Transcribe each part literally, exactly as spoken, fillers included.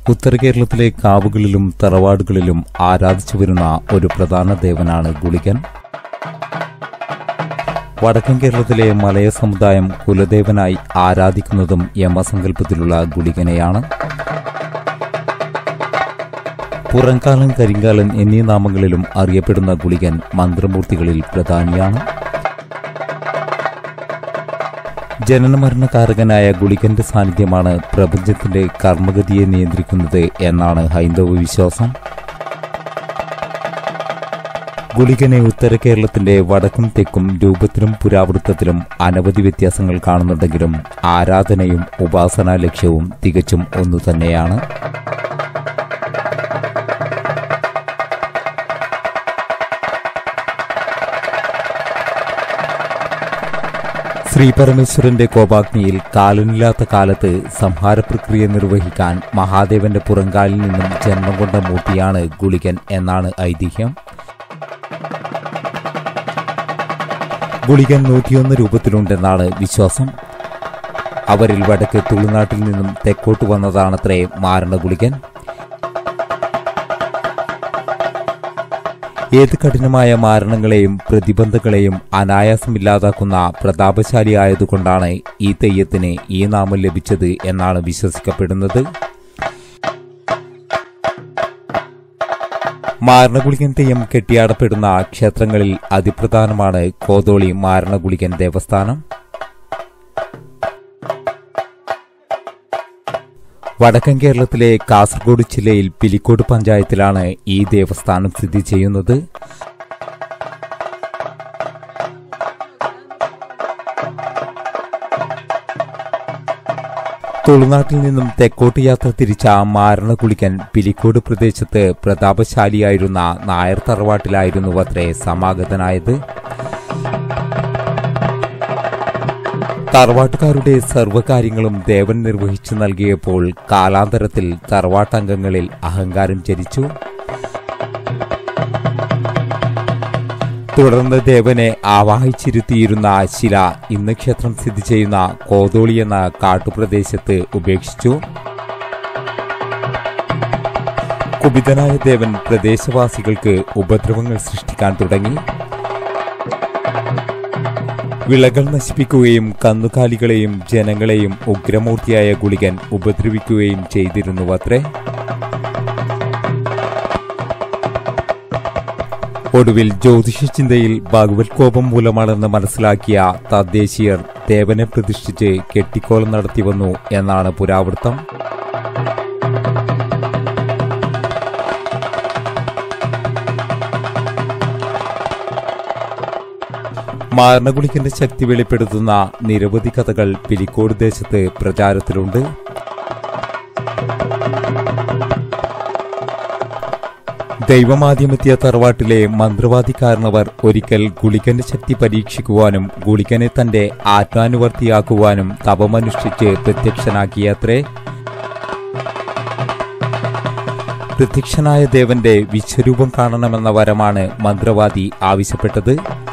ഉത്തര കേരളത്തിലെ കാവുകളിലും തറവാടുകളിലും ആരാധിച്ചു വരുന്ന ഒരു പ്രധാന ദേവനാണ് ഗുളികൻ. വടക്കൻ കേരളത്തിലെ മലയ സമുദായം കുലദേവനായി ആരാധിക്കുന്നതും യമസങ്കല്പത്തിലുള്ള ഗുളികനെയാണ്. പുറംകാലൻ, കരിങ്കാലൻ എന്നീ നാമങ്ങളിലും അറിയപ്പെടുന്ന ഗുളികൻ മന്ത്രമൂർത്തികളിൽ പ്രധാനിയാണ്. ജനനമരണകാരകനായ ഗുളികന്റെ സാന്നിധ്യമാണ് പ്രപഞ്ചത്തിന്റെ കർമ്മഗതിയെ നിയന്ത്രിക്കുന്നത് എന്നാണ് ഹൈന്ദവ വിശ്വാസം. ഗുളികനെ ഉത്തര കേരളത്തിന്റെ വടക്കും തെക്കും രൂപത്തിലും പുരാവൃത്തത്തിലും അനവധി വ്യത്യാസങ്ങൾ കാണുന്നുണ്ടെങ്കിലും ആരാധനയും ഉപാസനാ ലക്ഷ്യവും തികച്ചും ഒന്നുതന്നെയാണ്. ശ്രീപരമേശ്വരന്റെ കോപാഗ്നിയിൽ കാലനില്ലാത്ത കാലത്ത് സംഹാരപ്രക്രിയ നിർവഹിക്കാൻ മഹാദേവന്റെ പുറങ്കാലിൽ നിന്നും ജന്മം കൊണ്ട മൂർത്തിയാണ് ഗുളികൻ എന്നാണ് ഐതിഹ്യം. ഗുളികൻ നൂറ്റിയൊന്ന് രൂപത്തിലുണ്ടെന്നാണ് വിശ്വാസം. അവരിൽ വടക്ക് തുളുനാട്ടിൽ നിന്നും തെക്കോട്ട് വന്നതാണത്രേ മാരണ ഗുളികൻ. ഏത് കഠിനമായ മാരണങ്ങളെയും പ്രതിബന്ധങ്ങളെയും അനായാസമില്ലാതാക്കുന്ന പ്രതാപശാലിയായതുകൊണ്ടാണ് ഈ തെയ്യത്തിന് ഈ നാമം ലഭിച്ചത് എന്നാണ് വിശ്വസിക്കപ്പെടുന്നത്. മാരണഗുളികൻ തെയ്യം കെട്ടിയാടപ്പെടുന്ന ക്ഷേത്രങ്ങളിൽ അതിപ്രധാനമാണ് കോതോളി മാരണഗുളികൻ ദേവസ്ഥാനം. വടക്കൻ കേരളത്തിലെ കാസർഗോഡ് ജില്ലയിൽ പിലിക്കോട് പഞ്ചായത്തിലാണ് ഈ ദേവസ്ഥാനം സ്ഥിതി ചെയ്യുന്നത്. തുളുനാട്ടിൽ നിന്നും തെക്കോട്ട് യാത്ര തിരിച്ച മാരണ ഗുളികൻ പിലിക്കോട് പ്രദേശത്ത് പ്രതാപശാലിയായിരുന്ന നായർ തറവാട്ടിലായിരുന്നുവത്രേ സമാഗതനായത്. തറവാട്ടുകാരുടെ സർവ്വകാര്യങ്ങളും ദേവൻ നിർവഹിച്ചു നൽകിയപ്പോൾ കാലാന്തരത്തിൽ തറവാട്ടംഗങ്ങളിൽ അഹങ്കാരം ജനിച്ചു. തുടർന്ന് ദേവനെ ആവാഹിച്ചിരുത്തിയിരുന്ന ശില ഇന്ന് ക്ഷേത്രം സ്ഥിതി ചെയ്യുന്ന കോതോളി എന്ന കാട്ടുപ്രദേശത്ത് ഉപേക്ഷിച്ചു. കുപിതനായ ദേവൻ പ്രദേശവാസികൾക്ക് ഉപദ്രവങ്ങൾ സൃഷ്ടിക്കാൻ തുടങ്ങി. വിളകൾ നശിപ്പിക്കുകയും കന്നുകാലികളെയും ജനങ്ങളെയും ഉഗ്രമൂർത്തിയായ ഗുളികൻ ഉപദ്രവിക്കുകയും ചെയ്തിരുന്നുവത്രേ. ഒടുവിൽ ജ്യോതിഷചിന്തയിൽ ഭഗവത് കോപം മൂലമാണെന്ന് മനസ്സിലാക്കിയ തദ്ദേശീയർ ദേവനെ പ്രതിഷ്ഠിച്ച് കെട്ടിക്കോലം നടത്തിവന്നു എന്നാണ് പുരാവൃത്തം. മാരണഗുളികന്റെ ശക്തി വെളിപ്പെടുത്തുന്ന നിരവധി കഥകൾ പിലിക്കോട് ദേശത്ത് പ്രചാരത്തിലുണ്ട്. ദൈവമാദ്യമെത്തിയ തറവാട്ടിലെ മന്ത്രവാദിക്കാരനവർ ഒരിക്കൽ ഗുളികന്റെ ശക്തി പരീക്ഷിക്കുവാനും ഗുളികനെ തന്റെ ആത്മാനുവർത്തിയാക്കുവാനും തപമനുഷ്ഠിച്ച് പ്രത്യക്ഷനാക്കിയത്രേ. പ്രത്യക്ഷനായ ദേവന്റെ വിശ്വരൂപം കാണണമെന്ന വരമാണ് മന്ത്രവാദി ആവശ്യപ്പെട്ടത്.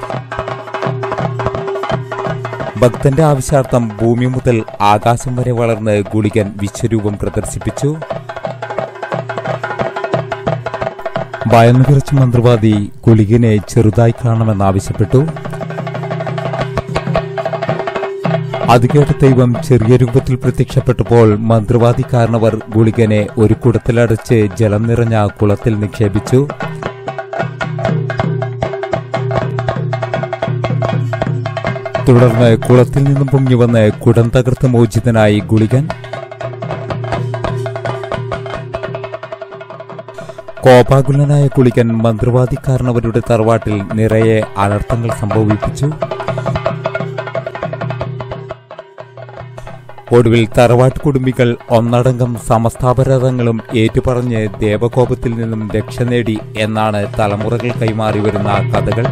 ഭക്തന്റെ ആവശ്യാർത്ഥം ഭൂമി മുതൽ ആകാശം വരെ വളർന്ന് ഗുളികൻ വിശ്വരൂപം പ്രദർശിപ്പിച്ചു. ഭയന്നു വിറച്ച മന്ത്രവാദി ഗുളികനെ ചെറുതായി കാണണമെന്നാവശ്യപ്പെട്ടു. അത് കേട്ട ദൈവം ചെറിയ രൂപത്തിൽ പ്രത്യക്ഷപ്പെട്ടപ്പോൾ മന്ത്രവാദിക്കാരനവർ ഗുളികനെ ഒരു കുടത്തിലടച്ച് ജലം നിറഞ്ഞ കുളത്തിൽ നിക്ഷേപിച്ചു. തുടർന്ന് കുളത്തിൽ നിന്നും പൊങ്ങിവന്ന് കുടം തകർത്ത് മോചിതനായി ഗുളികൻ. കോപാകുലനായ ഗുളികൻ മന്ത്രവാദിക്കാരനവരുടെ തറവാട്ടിൽ നിറയെ അനർത്ഥങ്ങൾ സംഭവിപ്പിച്ചു. ഒടുവിൽ തറവാട്ട് കുടുംബികൾ ഒന്നടങ്കം സമസ്താപരാധങ്ങളും ഏറ്റുപറഞ്ഞ് ദേവകോപത്തിൽ നിന്നും രക്ഷ നേടി എന്നാണ് തലമുറകൾ കൈമാറി വരുന്ന കഥകൾ.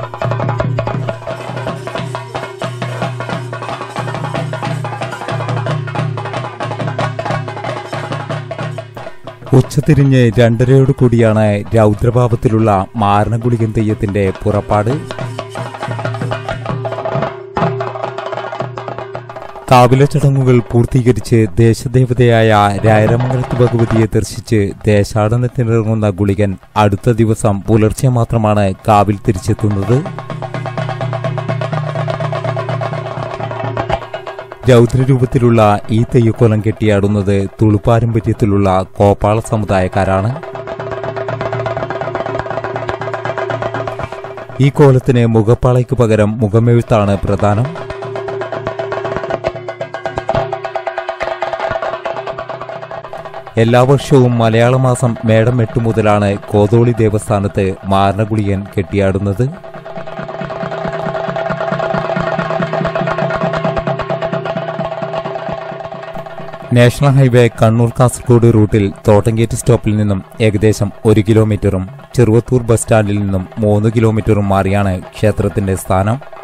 ഉച്ചതിരിഞ്ഞ് രണ്ടരയോട് കൂടിയാണ് രൗദ്രഭാവത്തിലുള്ള മാരണഗുളികൻ തെയ്യത്തിന്റെ പുറപ്പാട്. കാവില ചടങ്ങുകൾ പൂർത്തീകരിച്ച് ദേശദേവതയായ രായരമംഗലത്ത് ഭഗവതിയെ ദർശിച്ച് ദേശാടനത്തിനിറങ്ങുന്ന ഗുളികൻ അടുത്ത ദിവസം പുലർച്ചെ മാത്രമാണ് കാവിൽ തിരിച്ചെത്തുന്നത്. രൗദ്രരൂപത്തിലുള്ള ഈ തെയ്യക്കോലം കെട്ടിയാടുന്നത് തുളുപ്പാരമ്പര്യത്തിലുള്ള കോപ്പാള സമുദായക്കാരാണ്. ഈ കോലത്തിന് മുഖപ്പാളയ്ക്ക് പകരം മുഖമെഴുത്താണ് പ്രധാനം. എല്ലാ വർഷവും മലയാള മാസം മേടം എട്ട് മുതലാണ് കോതോളി ദേവസ്ഥാനത്ത് മാരണഗുളികൻ കെട്ടിയാടുന്നത്. നാഷണൽ ഹൈവേ കണ്ണൂർ കാസർഗോഡ് റൂട്ടിൽ തോട്ടംഗേറ്റ് സ്റ്റോപ്പിൽ നിന്നും ഏകദേശം ഒരു കിലോമീറ്ററും ചെറുവത്തൂർ ബസ് സ്റ്റാൻഡിൽ നിന്നും മൂന്ന് കിലോമീറ്ററും മാറിയാണ് ക്ഷേത്രത്തിന്റെ സ്ഥാനം.